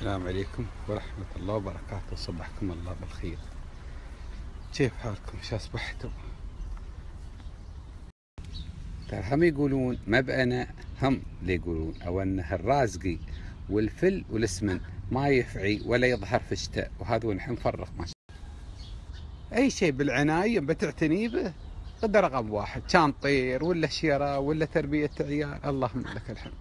السلام عليكم ورحمة الله وبركاته. صبحكم الله بالخير. كيف حالكم؟ شو أصبحتم؟ ترى هم يقولون ما بأنا، هم اللي يقولون أو أنه الرازقي والفل والاسمن ما يفعي ولا يظهر في الشتاء، وهذا ونحن نفرق ما شاء الله. أي شيء بالعناية بتعتني به قد رقم واحد، كان طير ولا شيرة ولا تربية عيال، اللهم لك الحمد.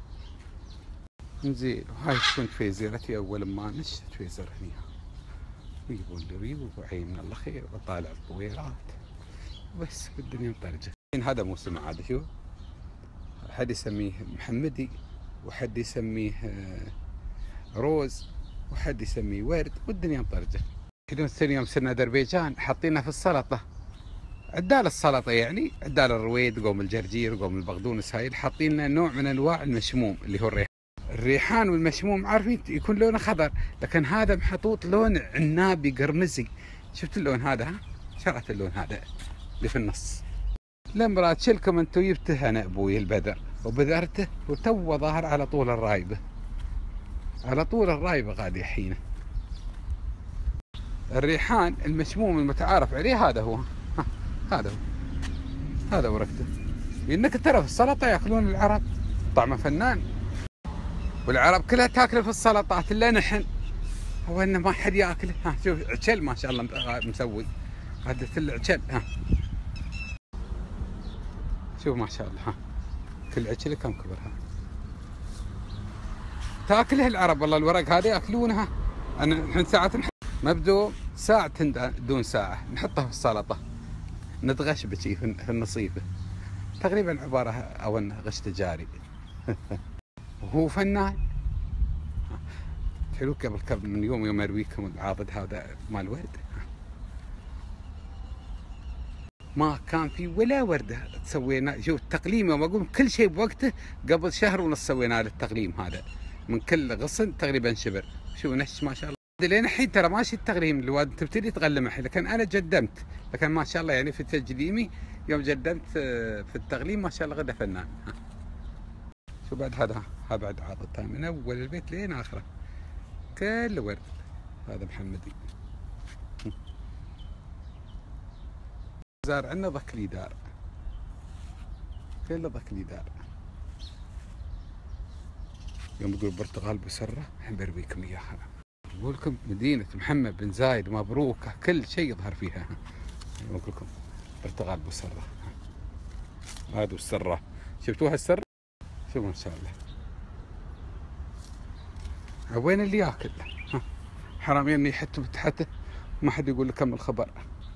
نزين وهاي تكون فيزيرتي أول ما نشت فيزر هني، ويجيبون لي ريو وعين من الله خير، وطالع الطويرات بس بالدنيا مطرجة. هذا موسم عاد، شو حد يسميه محمدي، وحد يسميه روز، وحد يسميه ورد، والدنيا مطرجة. حين يوم صرنا أذربيجان حاطينها في السلطة، عدال السلطة يعني عدال الرويد، قوم الجرجير، قوم البقدونس، هاي حاطين لنا نوع من أنواع المشموم اللي هو الريحان والمشموم، عارفين يكون لونه خضر، لكن هذا محطوط لون عنابي قرمزي. شفت اللون هذا؟ ها شرعت اللون هذا اللي في النص. لمرة تشلكم انتو جبته انا ابوي البذر وبذرته وتو ظاهر على طول الرايبه، على طول الرايبه غادي حينه. الريحان المشموم المتعارف عليه هذا هو، هذا هو، هذا ورقته. لانك ترى في السلطه ياكلون العرب، طعمه فنان، والعرب كلها تاكله في السلطات الا نحن، هو انه ما حد ياكله. ها شوف عجل ما شاء الله مسوي، هذا العجل، ها شوف ما شاء الله، ها كل عجله كم كبرها، تاكله العرب والله. الورق هذا ياكلونها. احنا ساعات مبدو ساعة دون ساعة نحطها في السلطة، ندغش بشي في النصيفة، تقريبا عبارة او انه غش تجاري. وهو فنان حلو. قبل من يوم ارويكم العاضد هذا مال ورد، ما كان في ولا وردة سوينا. شوف التقليم يوم اقول كل شيء بوقته، قبل شهر ونص سوينا للتقليم هذا، من كل غصن تقريبا شبر. شوف نش ما شاء الله لين الحين ترى ماشي التقليم، الواد تبتدي تقلم الحين، لكن انا جدمت، لكن ما شاء الله يعني في تجليمي يوم جدمت في التقليم ما شاء الله غدا فنان. شوف بعد هذا بعد عاضد من اول البيت لين اخره كله ورد. هذا محمدي زارعنا ضك لي دار، كله ضك لي دار. يوم يقول برتقال بسرة الحين برويكم اياها، اقول لكم مدينة محمد بن زايد مبروكة، كل شيء يظهر فيها. اقول لكم برتقال بسرة، هذا السرة، شفتوها السرة؟ شوفوا ما شاء الله. وين اللي ياكل؟ حرام اني يحتوا تحته ما حد يقول لكم الخبر.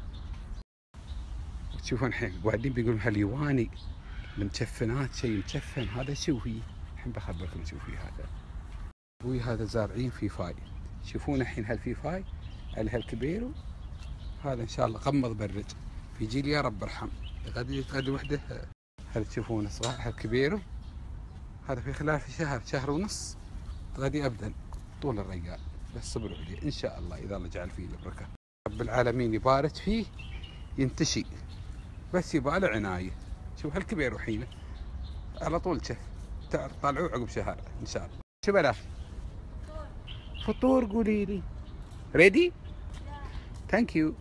تشوفون الحين قاعدين بيقولون هاليواني المجفنات شيء مجفن، هذا شو هي؟ الحين بخبركم شو في هذا. ابوي هذا زارعين فيفاي، تشوفون الحين هالفيفاي على هالكبير، هذا ان شاء الله قمض برج في جيل يا رب ارحم. قد وحده هل تشوفونه صغار هالكبير، هذا في خلال في شهر ونص غادي ابدا طول الرجال. بس صبروا عليه ان شاء الله، اذا الله جعل فيه البركه. رب العالمين يبارك فيه ينتشي، بس يبغى له عنايه. شوف هالكبير وحينه على طول شف، طالعوه عقب شهر ان شاء الله. شو بلا فطور؟ قولي لي ريدي. ثانك يو.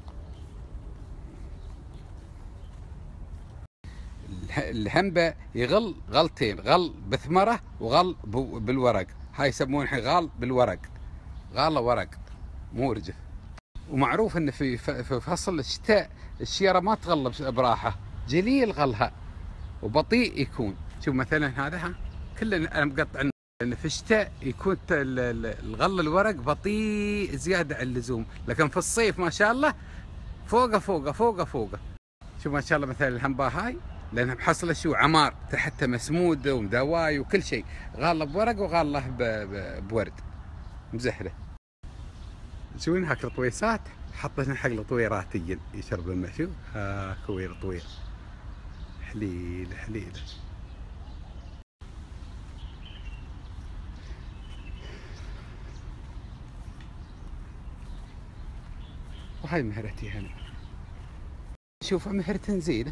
الهنبه يغل غلتين، غل بثمره وغل بالورق، هاي يسمونه الحين غال بالورق، غاله ورق مو رجف. ومعروف ان في فصل الشتاء الشيره ما تغلب براحه، جليل غلها وبطيء يكون. شوف مثلا هذا، ها كلنا انا مقطع، لان في الشتاء يكون الغل الورق بطيء زياده عن اللزوم، لكن في الصيف ما شاء الله فوقه فوقه فوقه فوقه. شوف ما شاء الله مثلا الهنبا هاي لانها محصله شو عمار تحتها مسموده ومدواي وكل شيء، غاله بورق وغاله بورد مزهره. تشوفون هاك الطويسات حطينا حق الطويرات يشرب الماء. شوف ها كوير طوير حليل حليل. وهاي مهرتي هنا، شوف مهرة زينة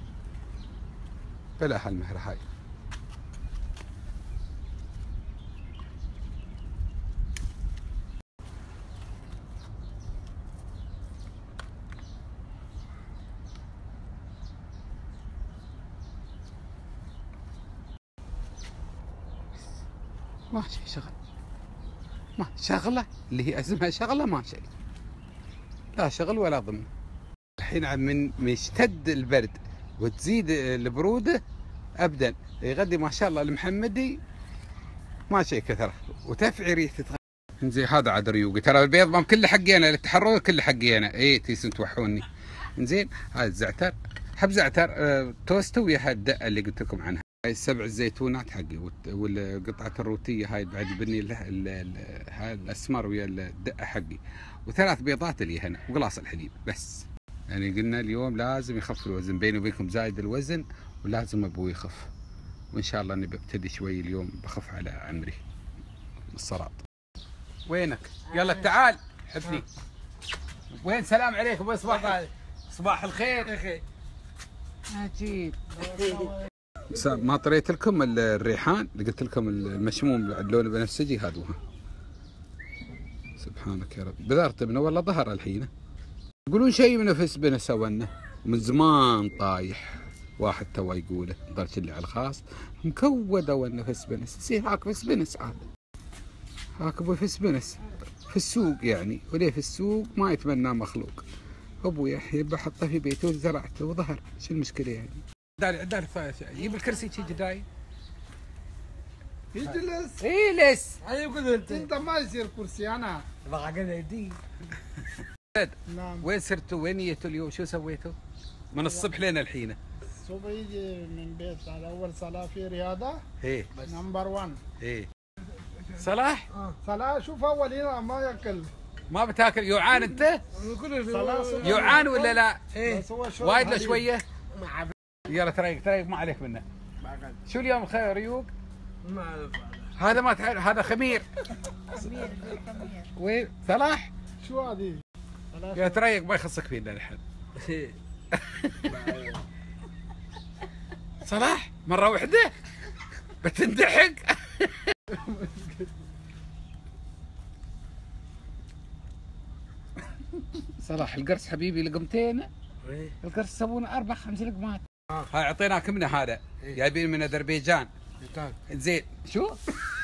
بلا هالمهرة هاي. ما شيء شغل، ما شغله اللي هي اسمها شغله، ما شيء، لا شغل ولا ضمن. الحين من يشتد البرد وتزيد البروده ابدا يغدي ما شاء الله المحمدي ما شيء كثره وتفعي ريحه. زين هذا عاد ريوقي، ترى البيض ما كله حقي انا، التحرر كله حقي انا. اي تيسن توحوني. زين هذا الزعتر، حب زعتر توستو ويا هالدقه اللي قلت لكم عنها. هاي 7 زيتونات حقي، والقطعه الروتيه هاي بعد البني هاي الاسمر ويا الدقه حقي، و3 بيضات اللي هنا وقلاص الحليب بس. يعني قلنا اليوم لازم يخف الوزن، بيني وبينكم زايد الوزن ولازم ابوي يخف، وان شاء الله اني ببتدي شوي اليوم بخف على عمري الصراط. وينك؟ يلا تعال حبني. وين؟ سلام عليكم. صباح الخير. اخي عجيب. ما طريت لكم الريحان اللي قلت لكم المشموم لونه بنفسجي هذا. سبحانك يا رب. بذرته منه والله ظهر الحين. يقولون شيء من نفس بنس سوينا من زمان طايح. واحد تو يقوله ضرش اللي على الخاص مكوده والنفس بنس. يصير هاك فس بنس عاد. هاك ابوي فس بنس في السوق يعني، وليه في السوق ما يتمناه مخلوق. ابوي يحيى بحطه في بيته وزرعته وظهر، شو المشكله يعني؟ داري جيب الكرسي تيجي داي يجلس. اجلس. ايوه انت ما يصير كرسي انا بقعد يدي. نعم. وين سرتوا؟ وين جيتوا اليوم؟ شو سويتوا؟ من الصبح لين الحين. الصبح يجي من بيت على اول صلاه في رياضه. ايه نمبر 1. ايه صلاح؟ صلاه شوف اول هنا ما ياكل. ما بتاكل؟ يوعان انت؟ يوعان ولا لا؟ ايه وايد له شويه؟ يلا تريق ما عليك منه. شو اليوم ريوق؟ ما اعرف هذا ما تعرف، هذا خمير. وين صلاح؟ شو هذه؟ يا تريق ما يخصك فينا الحين. صلاح مره واحده بتندحق. صلاح القرص حبيبي لقمتين. القرص يسوون 4 5 لقمات. هاي اعطيناك منه هذا، جايبين من اذربيجان. زين شو؟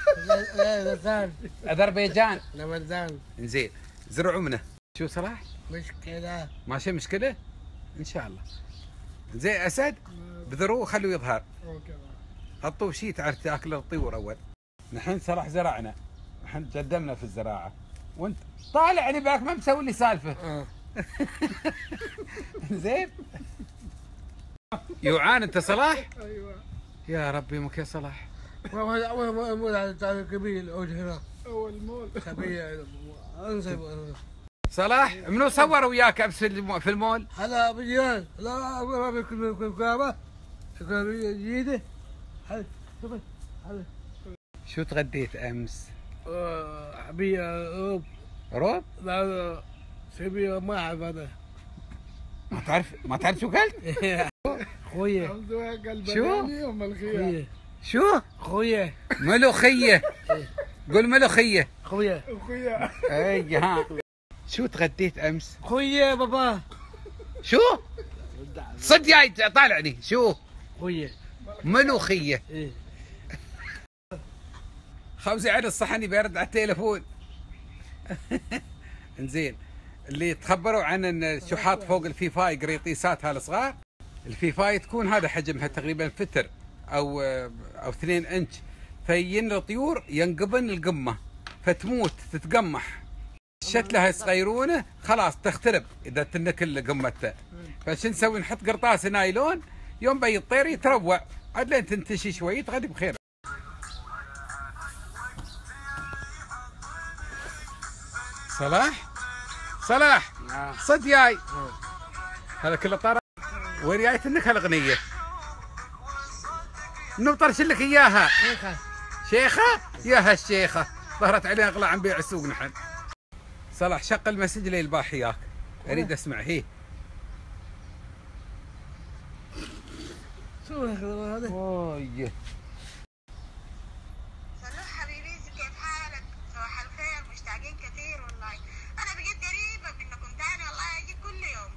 اذربيجان. لبنان. زين زرعوا منه. شو صلاح؟ مشكلة. ماشي مشكلة؟ ان شاء الله. زين اسد بذروه خلوه يظهر. حطوه شيء تعرف تاكل الطيور اول. نحن صلاح زرعنا، نحن قدمنا في الزراعة، وانت طالعني بالك ما مسوي لي سالفة. زين يوعان انت صلاح؟ ايوه يا ربي يمك يا صلاح. اول كبير العود هنا. اول مول. كبير انزل. صلاح منو صور وياك امس في المول؟ هلا بجيران. لا ما بيكون كلامه. جيده. هلا شو تغديت امس؟ حبيه روب. روب؟ لا سبيه ما اعرف انا. ما تعرف شو قلت؟ خويه. شو؟ ملوخية. شو؟ خويه. ملوخية. قول ملوخية. خويه. اخويا. اي ها. شو تغديت امس؟ خويه بابا. شو؟ صد جاي طالعني. شو؟ خويه. ملوخية. ايه. خوزي عن الصحن بيرد على التليفون. انزين اللي تخبروا عن ان شو حاط فوق الفيفاي قريطيسات هالصغار. الفيفاي تكون هذا حجمها تقريبا فتر او 2 انش، فين الطيور ينقبن القمه فتموت تتقمح. الشتله يصغيرونه خلاص تخترب اذا تنكل قمته. فشو نسوي؟ نحط قرطاس نايلون، يوم بي الطير يتروع عاد لين تنتشي شوي تغدي بخير. صلاح صد جاي. هذا كله طار. وين جايت انك هالاغنيه؟ منو طرش لك اياها؟ شيخه؟ يا هالشيخه ظهرت عليها اغلى عن بيع السوق. نحن صلاح شق المسج لي الباح اياك اريد اسمع. هي شو هذا؟ اوه صلوح حبيبي كيف حالك؟ صباح الخير، مشتاقين كثير والله. انا بقيت قريبه منكم تاني والله، اجي كل يوم.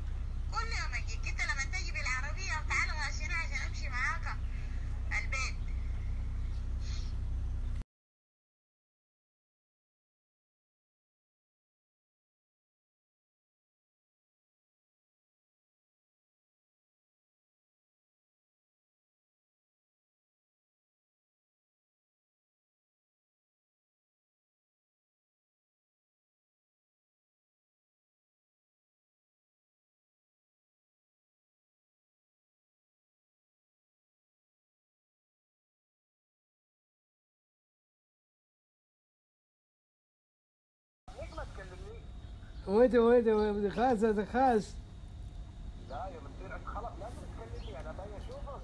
كل يوم اجيك. انت لما تجي بالعربيه وتعال غاشنا عشان امشي معاك البيت. وين خلاص هذا خلاص. لا يوم تصير عندك خلاص لازم تكلمني انا ابي اشوفك.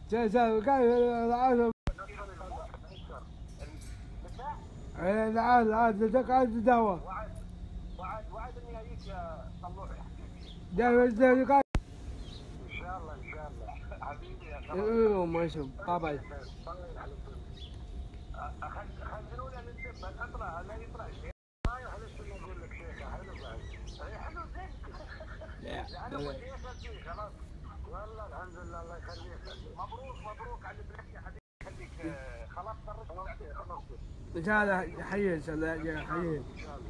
عاد تقعد دعوة. وعد اني اجيك يا طلوع يا حبيبي. ان شاء الله حبيبي يا ايوه ما يشوف طبعا. خلونا ننتبه اطلع لا يطلع شيء. ما يحلش اني اقول لك شيخ حلو بعد. حلو زين. انا خلاص. والله الحمد لله الله يخليك. مبروك على ابنك يا حبيبي يخليك. خلاص خلصت. ان شاء الله حي ان شاء الله حي.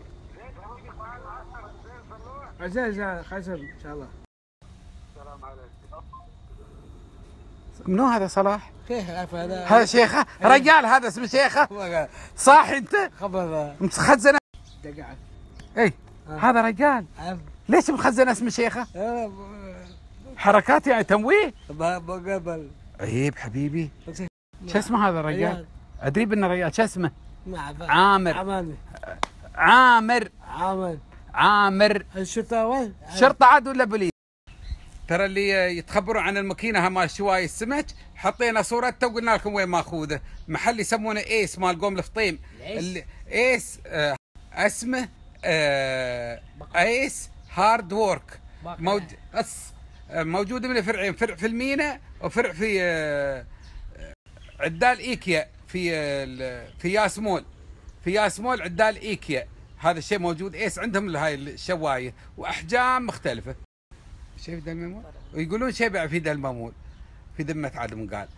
زين خشب ان شاء الله. السلام عليكم. منو هذا صلاح؟ كيف هذا شيخه؟ رجال هذا اسمه شيخه؟ صاحي انت؟ خبر مخزن. دقعت. اي هذا رجال. ليش مخزن اسم شيخه؟ حركات يعني تمويه؟ بقبل. عيب حبيبي. شو اسمه هذا الرجال؟ ادري انه رجال. شو اسمه؟ عامر. الشرطة وين؟ شرطة عاد ولا بوليس؟ ترى اللي يتخبروا عن الماكينه مال شواي السمك حطينا صورته وقلنا لكم وين ماخوذه، محل يسمونه ايس مال قوم الفطيم. ايس اسمه ايس هارد وورك. موجود من فرعين، فرع في المينا وفرع في عدال ايكيا في ياسمول. في ياسمول عدال ايكيا. هذا الشيء موجود ايس عندهم هاي الشوايه واحجام مختلفه. شيء في المامول ويقولون شيء في المامول في ذمه عدم قال.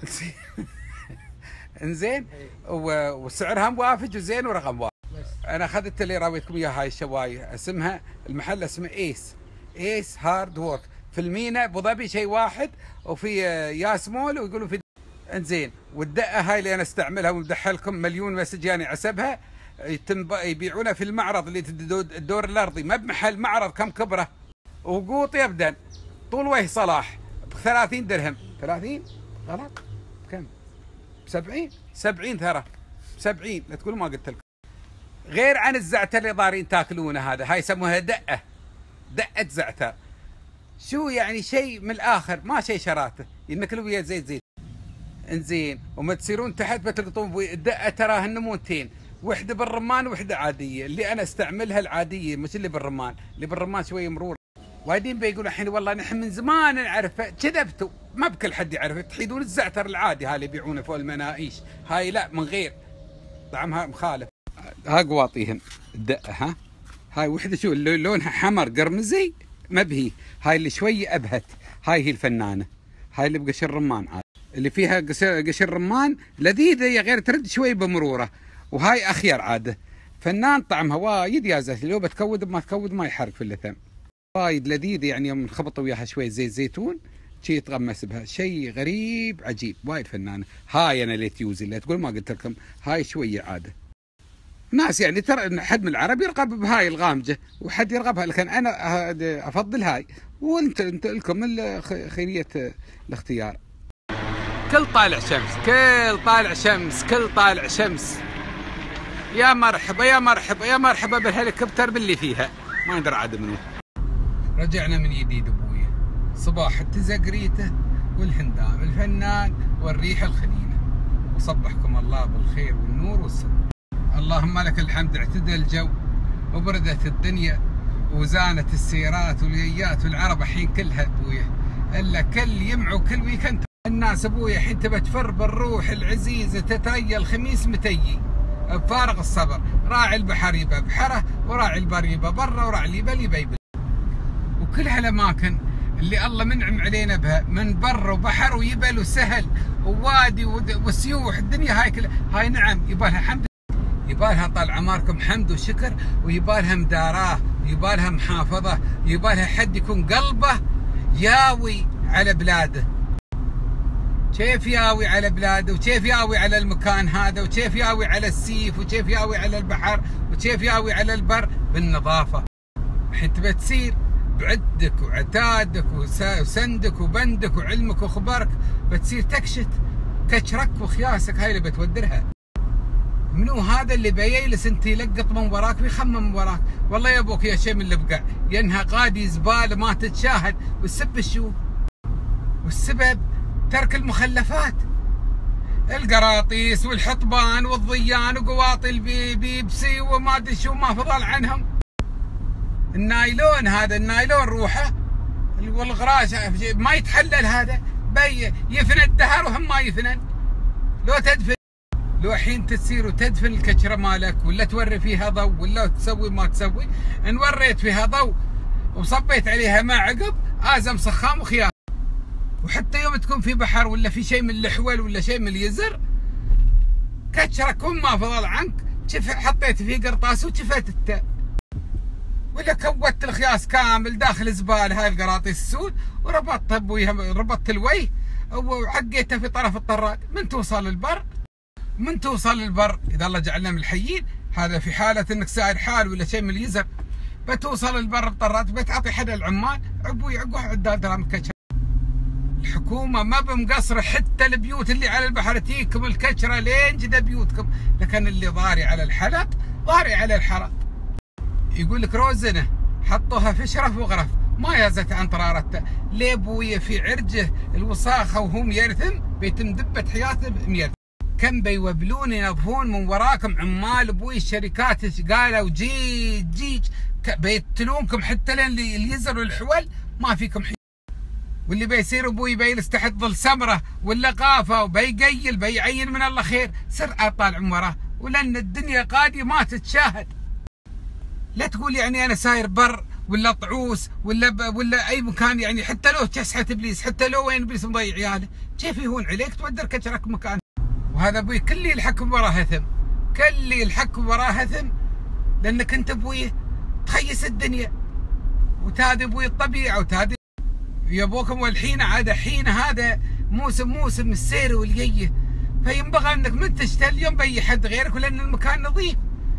انزين وسعرها موافق وزين ورقم واحد. انا اخذت اللي راويتكم اياها هاي الشوايه اسمها المحل اسمه ايس هارد وورك في المينا ابو ظبي شيء واحد وفي ياسمول ويقولون في انزين. والدقه هاي اللي انا استعملها ومدحلكم مليون مسج يعني عسبها يبيعونها في المعرض اللي الدور الارضي ما بمحل معرض كم كبره وقوط يبدن طول وجه صلاح ب 30 درهم. 30 غلط بكم؟ ب 70 ترى 70 لا تقولوا ما قلت لكم. غير عن الزعتر اللي ضارين تاكلونه هذا هاي يسموها دقه زعتر. شو يعني شيء من الاخر ما شيء شراته ينكلوا ويا زيت انزين. وما تصيرون تحت بتلقطون الدقه تراها النمونتين وحده بالرمان وحده عاديه. اللي انا استعملها العاديه مش اللي بالرمان، اللي بالرمان شويه مرور. وايدين بيقولوا الحين والله نحن من زمان نعرفه. كذبتوا ما بكل حد يعرفه. تحيدون الزعتر العادي هاي اللي يبيعونه فوق المناقيش هاي لا من غير طعمها مخالف. ها قواطيهم الدقه ها هاي وحده شو لونها حمر قرمزي ما بهي. هاي اللي شويه ابهت هاي هي الفنانه. هاي اللي بقشر رمان عاد اللي فيها قشر رمان لذيذه يا غير ترد شوي بمروره. وهاي اخير عاده فنان طعمها وايد يا زلمه. لو بتكود ما تكود ما يحرق في اللثم. وايد لذيذه يعني يوم نخبطوا وياها شوي زيت زيتون شي يتغمس بها شيء غريب عجيب. وايد فنانه. هاي انا اللي تيوزي اللي تقول ما قلت لكم هاي شويه عاده. ناس يعني ترى حد من العرب يرغب بهاي الغامجه وحد يرغبها لكن انا افضل هاي. وانت لكم خيريه الاختيار. كل طالع شمس كل طالع شمس. يا مرحبا بالهليكوبتر باللي فيها ما ندري عاد منو. رجعنا من جديد ابويا صباح التزقريته والهندام الفنان والريح الخلينه. وصبحكم الله بالخير والنور والسرور. اللهم لك الحمد. اعتدل الجو وبردت الدنيا وزانت السيارات واليات والعرب الحين كلها ابويا الا كل يمع وكل ويكند. الناس ابويا الحين تبى تفر بالروح العزيزه تتريى الخميس متيي بفارغ الصبر. راعي البحر يبى بحره وراعي البر يبى برا وراعي اللي يبى وكل هالاماكن اللي الله منعم علينا بها من بر وبحر ويبل وسهل ووادي وسيوح الدنيا هاي كلها هاي نعم يبالها حمد يبالها طال عماركم حمد وشكر ويبالها مداراه ويبالها محافظه ويبالها حد يكون قلبه ياوي على بلاده. كيف ياوي على بلاده وكيف ياوي على المكان هذا وكيف ياوي على السيف وكيف ياوي على البحر وكيف ياوي على البر بالنظافه. الحين تبى تصير بعدك وعتادك وسندك وبندك وعلمك وخبرك بتصير تكشت كشرك وخياسك هاي اللي بتودرها. منو هذا اللي بيجلس انت يلقط من وراك ويخمم من وراك؟ والله يا ابوك يا شيء من اللي بقع، ينها قادي زباله ما تتشاهد، والسبب شو؟ والسبب ترك المخلفات، القراطيس والحطبان والضيان وقواطي البيبسي وما ادري شو ما فضل عنهم. النايلون هذا النايلون روحه والغراش ما يتحلل، هذا يفنى الدهر وهم ما يفنن. لو تدفن، لو حين تصير وتدفن الكشره مالك ولا توري فيها ضوء ولا تسوي ما تسوي، ان وريت فيها ضوء وصبيت عليها ماء عقب ازم سخام وخيار. وحتى يوم تكون في بحر ولا في شيء من الحول ولا شيء من اليزر، كشره كل ما فضل عنك حطيت فيه قرطاس وشفت التاء، ولا كوت الخياس كامل داخل زباله هاي القراطيس السود وربطتها بويها، ربطت الوجه وعقيتها في طرف الطراد. من توصل للبر، من توصل للبر اذا الله جعلنا من الحيين، هذا في حاله انك ساير حال ولا شيء من اليزر، بتوصل للبر بطراد بتعطي حدا العمال عبوا يعقوا عدال درام كشره. الحكومه ما بمقصره، حتى البيوت اللي على البحر تجيكم الكشره لين جدا بيوتكم، لكن اللي ضاري على الحلط ضاري على الحرط. يقول لك روزنه حطوها في شرف وغرف ما يازت عن طرارته، ليه بويه في عرجه الوساخه وهو ميرثم بيتم دبه حياته بميرثم. كم بيوبلون ينظفون من وراكم عمال ابوي الشركات ايش قالوا جيج بيقتلونكم حتى لين اليزر والحول ما فيكم حي. واللي بيصير ابوي بيجلس تحت ظل سمره ولا قافه وبيقيل بيعين من الله خير، سر طالع من وراه، ولان الدنيا قادي ما تتشاهد. لا تقول يعني انا ساير بر ولا طعوس ولا اي مكان، يعني حتى لو كسحه ابليس، حتى لو وين ابليس مضيع عياله، كيف يهون عليك تودر كشرك مكان. وهذا ابوي كل يلحق وراه هثم، كل يلحق وراه هثم، لانك انت ابوي تخيس الدنيا وتهادي ابوي الطبيعه وتهادي يا ابوكم. والحين عاد حين هذا موسم السير والجيه، فينبغى انك من تشتغل اليوم بي حد غيرك ولان المكان نظيف.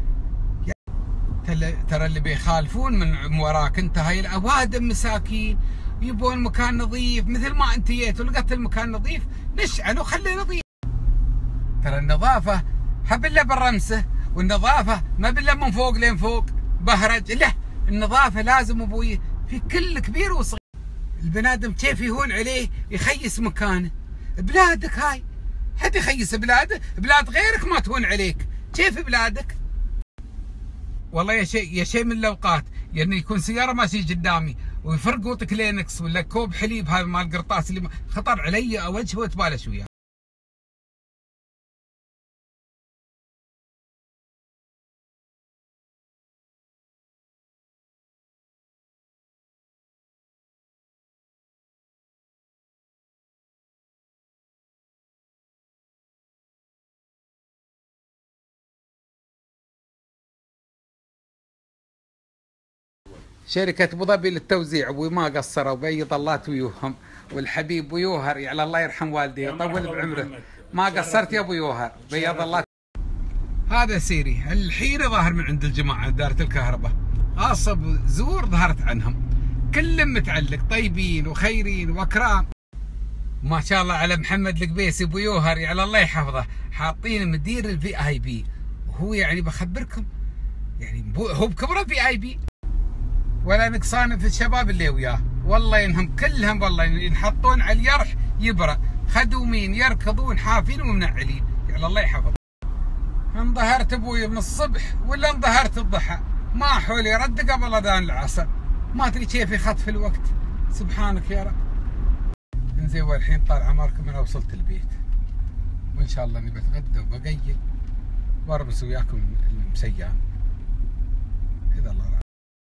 ترى اللي بيخالفون من وراك انت هاي الاوادم مساكين يبون مكان نظيف، مثل ما انت جيت ولقيت المكان نظيف نشعل وخليه نظيف. ترى النظافه حبله بالرمسه، والنظافه ما بالله من فوق لين فوق بهرج، لا النظافه لازم ابوي في كل كبير وصغير. البنادم كيف يهون عليه يخيس مكانه، بلادك هاي حد يخيس بلاده، بلاد غيرك ما تهون عليك، كيف بلادك؟ والله يا شيء من الاوقات يعني يكون سياره ماشيه قدامي ويفرقوا كلينكس ولا كوب حليب هذا مال القرطاس اللي خطر علي اوجهه واتبالش وياه. شركة ابو ظبي للتوزيع ابوي ما قصروا بي ضلات ويوهم، والحبيب ويوهر يعني الله يرحم والديه يطول بعمره ما قصرت يا ابو يوهر بي ضلات. هذا سيري الحين ظاهر من عند الجماعة دارة الكهرباء، غاصب زور ظهرت عنهم كلهم متعلق طيبين وخيرين واكرام. ما شاء الله على محمد القبيسي ابو يوهر يعني الله يحفظه، حاطين مدير الفي اي بي، وهو يعني بخبركم يعني هو بكبره في اي بي ولا نقصان في الشباب اللي وياه، والله انهم كلهم والله ينحطون على اليرح يبرأ، خدومين يركضون حافين ومنعلين يعني الله يحفظ. انظهرت ابوي من الصبح ولا انظهرت الضحى، ما حولي رد قبل اذان العصر، ما ادري كيف يخطف الوقت، سبحانك يا رب. انزين والحين طال عمركم انا وصلت البيت، وان شاء الله اني بتغدى وبقيل وارمس وياكم المسيان اذا الله رأى.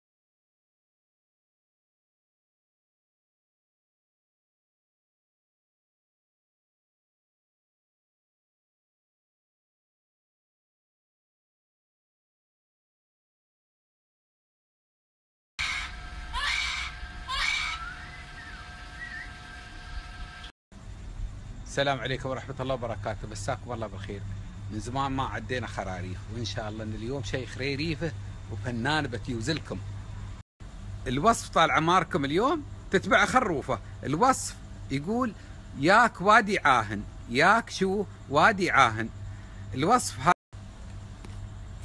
السلام عليكم ورحمة الله وبركاته، مساكم الله بالخير. من زمان ما عدينا خراريف، وإن شاء الله إن اليوم شيء خريريفه وفنان بتيوزلكم. الوصف طال عماركم اليوم تتبع خروفة، الوصف يقول ياك وادي عاهن، ياك شو وادي عاهن. الوصف هذا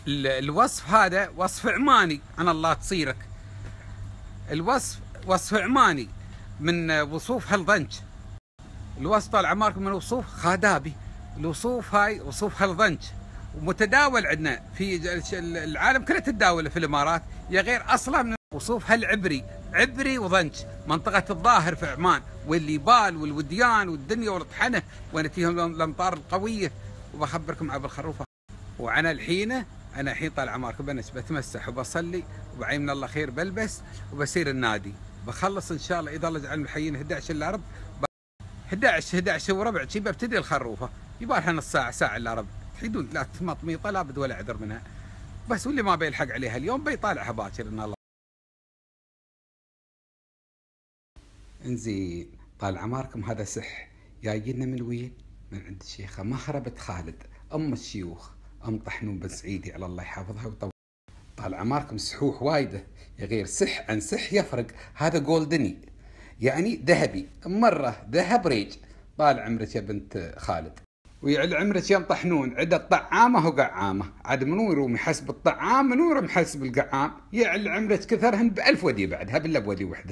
الوصف هذا وصف عماني، عن الله تصيرك. الوصف وصف عماني من وصوف هالضنج. الوصف طال عماركم من وصوف خادابي. الوصوف هاي وصوف هالضنج، ومتداول عندنا في العالم كله، تتداول في الامارات، يا غير اصلا من وصوف هالعبري، عبري وضنج، منطقه الظاهر في عمان، والليبال والوديان والدنيا والطحنه، وين فيهم الامطار القويه. وبخبركم عبر الخروفه. وانا الحين طال عماركم بنس بتمسح وبصلي، وبعين من الله خير بلبس وبسير النادي، بخلص ان شاء الله اذا الله جعل الحين 11 الا ربع، 11 وربع شي ببتدي الخروفه، يبالها نص ساعه الا ربع، تحيدون لا تمطميطه لا بد ولا عذر منها، بس واللي ما بيلحق عليها اليوم بيطالعها باكر ان الله. انزين طال عماركم هذا سح جاينا من وين؟ من عند الشيخه مهربة خالد ام الشيوخ، ام طحنون بن سعيدي على الله يحافظها ويطول. طال عماركم سحوح وايده، يا غير سح عن سح يفرق. هذا جولدني يعني ذهبي، مره ذهب ريج. طال عمرك يا بنت خالد، ويعل عمرك يا طحنون. عده طعامه وقعامه، عاد منو يروم يحسب الطعام منو يروم يحسب القعام. يعل عمرك كثرهن ب1000 ودي بعدها بالله بودي وحده.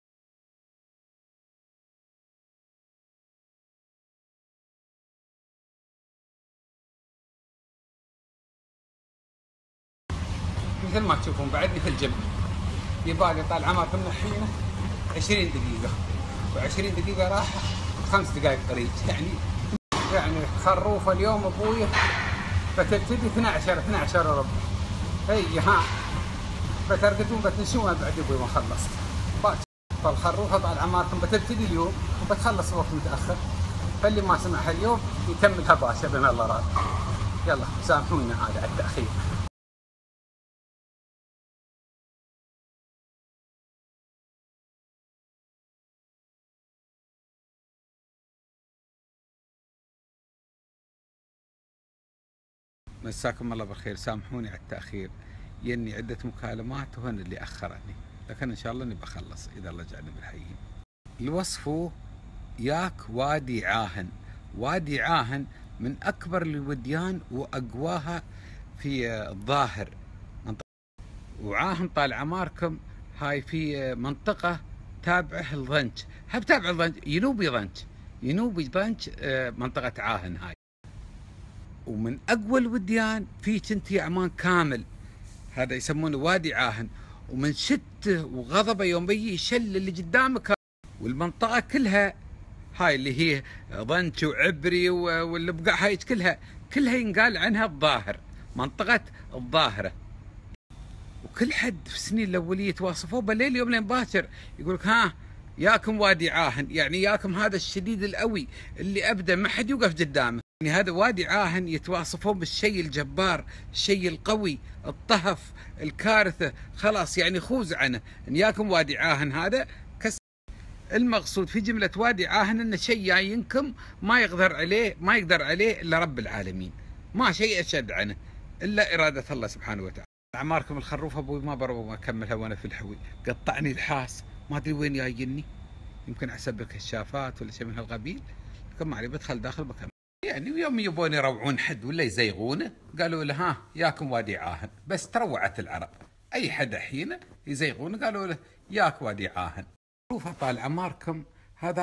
مثل ما تشوفون بعدني في الجبل، يبالي طال عمركم الحين 20 دقيقة، و20 دقيقة راحة 5 دقائق طريق، يعني خروفة اليوم ابوي بتبتدي 12 وربع. هي ها بترقدون بتنشون بعد ابوي ما خلصت. فالخروفة طال عمركم بتبتدي اليوم وبتخلص وقت متأخر، فاللي ما سمعها اليوم يكملها باشا بين الله راضي. يلا سامحونا هذا على التأخير. مساكم الله بالخير، سامحوني على التأخير، يني عدة مكالمات وهن اللي أخرني، لكن إن شاء الله إني بخلص إذا الله جعلني بالحيين. الوصف ياك وادي عاهن. وادي عاهن من أكبر الوديان وأقواها في الظاهر. وعاهن طال عماركم هاي في منطقة تابعه الضنج، هب تابع الضنج، ينوبي ضنج منطقة عاهن هاي. ومن اقوى الوديان في كنتي عمان كامل، هذا يسمونه وادي عاهن. ومن شته وغضبه يوم بيجي يشل اللي قدامك، والمنطقه كلها هاي اللي هي ضنج وعبري واللي بقع هاي كلها ينقال عنها الظاهر، منطقه الظاهره. وكل حد في السنين الاوليه يتواصفوه بالليل يوم لين باكر، يقول لك ها ياكم وادي عاهن، يعني ياكم هذا الشديد القوي اللي ابدا ما حد يوقف قدامه. يعني هذا وادي عاهن يتواصفون بالشيء الجبار، الشيء القوي، الطهف، الكارثه، خلاص يعني خوز عنه. ان ياكم وادي عاهن هذا المقصود في جمله وادي عاهن انه شيء جاينكم ما يقدر عليه الا رب العالمين، ما شيء اشد عنه الا اراده الله سبحانه وتعالى. اعماركم الخروف ابوي ما بروح اكملها وانا في الحوي، قطعني الحاس ما ادري وين جايني، يمكن احسب الكشافات ولا شيء من هالقبيل، لكن ما علي بدخل داخل بكمل. يعني يوم يبون يروعون حد ولا يزيغونه قالوا له ها ياكم وادي عاهن، بس تروعت العرب اي حد الحين يزيغونه قالوا له ياك وادي عاهن. شوفوا طال عماركم هذا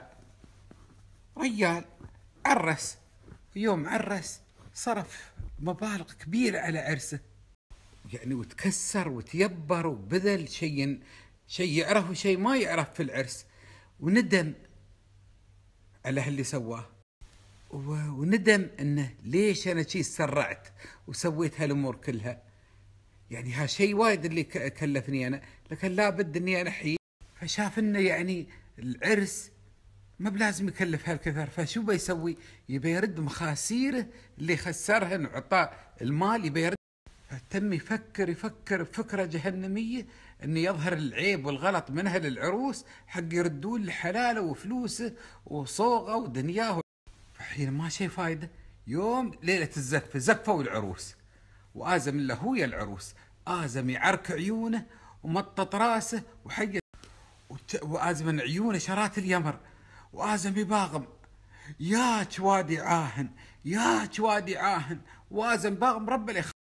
ريال عرس، يوم عرس صرف مبالغ كبيرة على عرسه، يعني وتكسر وتيبر وبذل شيء يعرف وشيء ما يعرف في العرس، وندم على اللي سواه، وندم انه ليش انا شي سرعت وسويت هالامور كلها. يعني ها شيء وايد اللي كلفني انا، لكن لابد اني انا حي. فشاف انه يعني العرس ما بلازم يكلف هالكثر، فشو بيسوي؟ يبي يرد مخاسيره اللي خسرهن وعطاه المال، يبي يرد. فتم يفكر بفكره جهنميه انه يظهر العيب والغلط من اهل العروس حق يردون لحلاله وفلوسه وصوغه ودنياه. فحين ما شيء فايده، يوم ليله الزفه زفوا العروس، وآزم له هو يا العروس، آزم يعرك عيونه ومطط راسه وحيت، وآزم عيونه شرات اليمر، وآزم يباغم ياك وادي عاهن، وآزم باغم رب الإخ.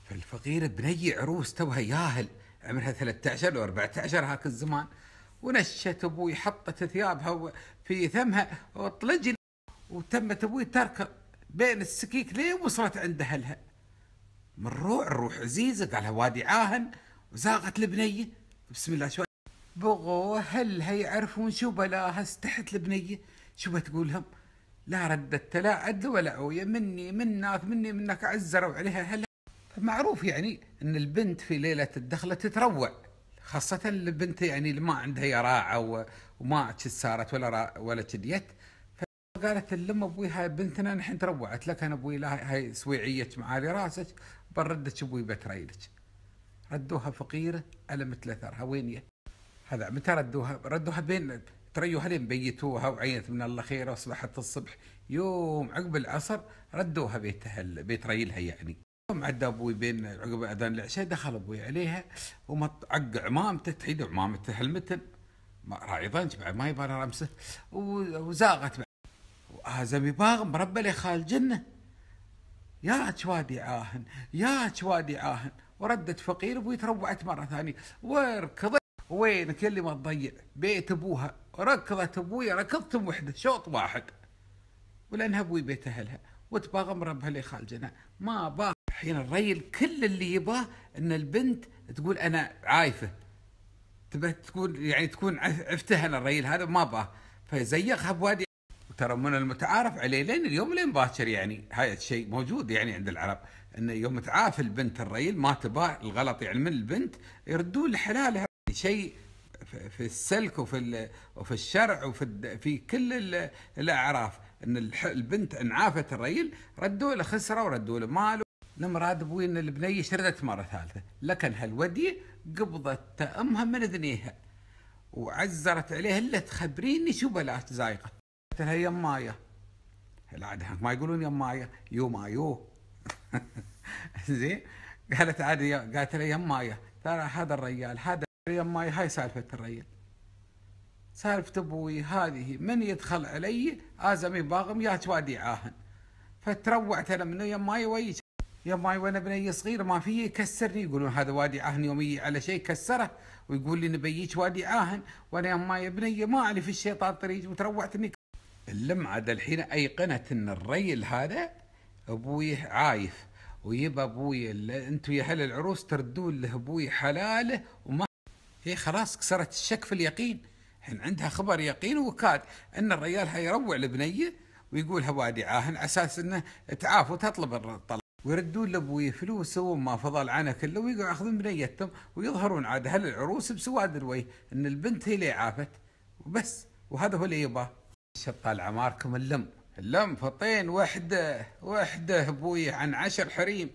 فالفقير بني عروس توها ياهل، عمرها 13 و 14 هاك الزمان، ونشت ابوي، حطت ثيابها في ثمها وطلج، وتمت ابوي تركض بين السكيك لين وصلت عند اهلها. من الروح عزيزه، قالها وادي عاهن، وزاغت البنيه. بسم الله شوي بغوا اهلها يعرفون شو بلاها، استحت البنيه شو بتقول لهم؟ لا ردت لا عدل ولا عويه، مني منك مني منك، عزروا عليها اهلها. فمعروف يعني ان البنت في ليله الدخله تتروع، خاصه البنت يعني اللي ما عندها يراعه وما صارت ولا كديت. فقالت الام ابوي هاي بنتنا نحن تروعت لك، انا ابوي لا هاي سويعيه معالي راسك، بردك ابوي بتريلك. ردوها فقيره على مثل اثرها. وين هذا متى ردوها بين تريوها لين بيتوها، وعينت من الله خير، واصبحت الصبح يوم عقب العصر ردوها بيت ريلها يعني. يوم عدى ابوي بين عقب اذان العشاء، دخل ابوي عليها ومعق عمامته، تحيد عمامته هالمتن راعي ضنج بعد ما يبغى رمسه، وزاغت بعد. وازمي باغ مربى لي خال جنه، يا وادي عاهن يا وادي عاهن. وردت فقير ابوي تروعت مره ثانيه، وركضت وينك اللي ما تضيع بيت ابوها. ركضت ابوي، ركضتم وحده شوط واحد، ولانها ابوي بيت اهلها، وتباغى مربها لي خال جنه. ما باغ الحين الريل كل اللي يباه ان البنت تقول انا عايفه، تبى تقول يعني تكون عفته انا الريل هذا ما باه، فيزيقها بوادي. وترى من المتعارف عليه لين اليوم لين باكر، يعني هاي الشيء موجود يعني عند العرب، ان يوم تعاف البنت الريل ما تباه الغلط يعني من البنت، يردون لحلالها. شيء في السلك وفي الشرع في كل الاعراف، ان البنت ان عافت الريل ردوا له خسره وردوا له ماله. نمراد ابوي ان البنيه شردت مره ثالثه، لكن هالوديه قبضت امها من اذنيها وعزرت عليها، الا تخبريني شو بلاش زايقه. قلت لها يمايا، العاده ما يقولون يمايا، يو زين. قالت عادي، قالت لها يمايا ترى هذا الرجال هذا يماي، هاي سالفه الرجال، سالفه ابوي هذه، من يدخل علي ازمي باغم يا وادي عاهن. فتروعت انا منه يماي ويش يماي، وانا بني صغير ما فيه يكسرني، يقولون هذا وادي عاهن يوم يجي على شيء كسره ويقول لي نبيك وادي عاهن، وانا يماي بنيه ما اعرف الشيطان طريق، وتروعت اني اللم عاد الحين ايقنت ان الريل هذا ابوي عايف، ويبى ابوي انتم يا اهل العروس تردون له ابوي حلاله، وما هي خلاص كسرت الشك في اليقين. الحين عندها خبر يقين وكاد ان الرجال هيروع البنيه ويقولها وادي عاهن على اساس انه تعاف وتطلب الطلاق، ويردون لابوي فلوس وما فضل عنه كله، ويقعدوا ياخذون بنيتهم ويظهرون عاد اهل العروس بسواد الوجه ان البنت هي اللي عافت وبس، وهذا هو اللي يباه. شطال عماركم اللم فطين وحده ابوي عن 10 حريم،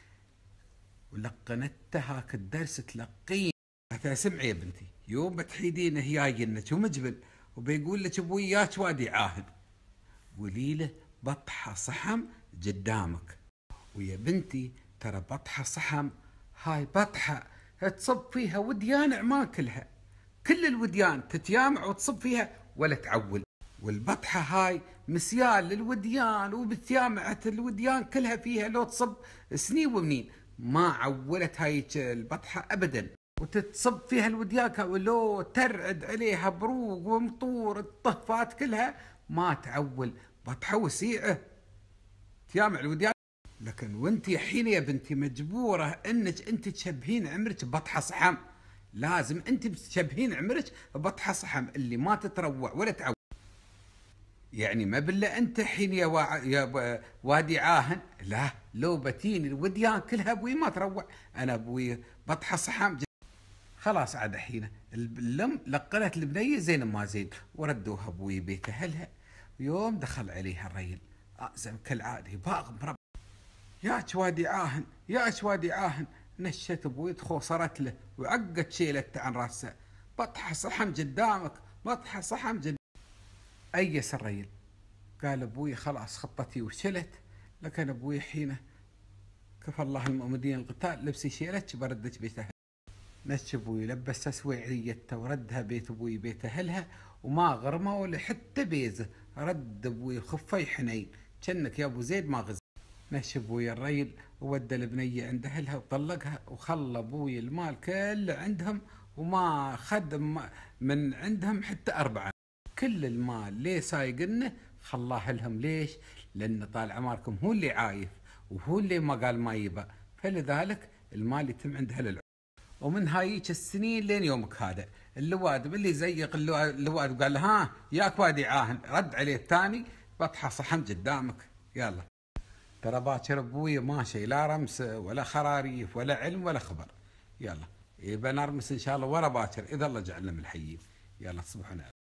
ولقنتها هاك الدرس تلقين. سمعي يا بنتي، يوم بتحيدينه جاينك ومجبن وبيقول لك ابوي ياك وادي عاهن، قولي له بطحه صحم قدامك. ويا بنتي ترى بطحه صحم هاي بطحه تصب فيها وديان عمان كلها، كل الوديان تتجامع وتصب فيها ولا تعول. والبطحه هاي مسيال للوديان، وبتجامعت الوديان كلها فيها لو تصب سنين ومنين ما عولت هاي البطحه ابدا، وتتصب فيها الوديان ولو ترعد عليها بروق ومطور الطهفات كلها ما تعول، بطحه وسيعه تجامع الوديان. لكن وانت حين يا بنتي مجبوره انك انت تشبهين عمرك بطحه صحم، لازم انت تشبهين عمرك بطحه صحم اللي ما تتروع ولا تعول. يعني ما بالله انت حين يا وادي عاهن، لا لو بتيني الوديان كلها ابوي ما تروع، انا ابوي بطحه صحم. خلاص عاد حين اللم لقنت البنيه زين ما زين، وردوها ابوي بيت اهلها. ويوم دخل عليها الرجل أأزم كالعاده باغ مرب، يا وادي عاهن يا وادي عاهن. نشت ابوي تخوصرت له وعقت شيلته عن راسه، بطحه صحم قدامك بطحه صحم قدامك. أيس الرجل، قال ابوي خلاص خطتي وشلت، لكن ابوي حينه كفى الله المؤمنين القتال لبسي شيلتش بردت بيت اهلها. نش ابوي لبس سويعيته وردها بيت ابوي بيت اهلها، وما غرمه ولا حتى بيزه، رد ابوي خفي حنين كأنك يا ابو زيد ما غز. نشب ويا الريل وودى البنية عند أهلها وطلقها، وخلى أبوي المال كله عندهم وما خدم من عندهم حتى 4. كل المال ليه سايقنه خلاه لهم. ليش؟ لأن طال عمركم هو اللي عايف وهو اللي ما قال ما يبى، فلذلك المال يتم عند أهل العمر. ومن هايك السنين لين يومك هذا اللواد اللي زيق اللواد وقال له ها ياك وادي عاهن، رد عليه الثاني بطحه صحن قدامك. يلا ترى باكر ابوي ماشي لا رمس ولا خراريف ولا علم ولا خبر. يلا يبقى نرمس ان شاء الله ورا باكر اذا الله جعلنا من الحيين. يلا تصبحون